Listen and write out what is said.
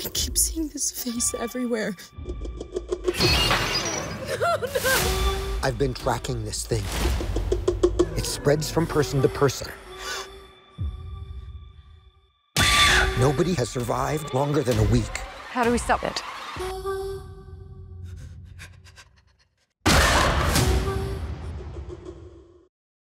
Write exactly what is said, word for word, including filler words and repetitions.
I keep seeing this face everywhere. Oh, no. I've been tracking this thing. It spreads from person to person. Nobody has survived longer than a week. How do we stop it?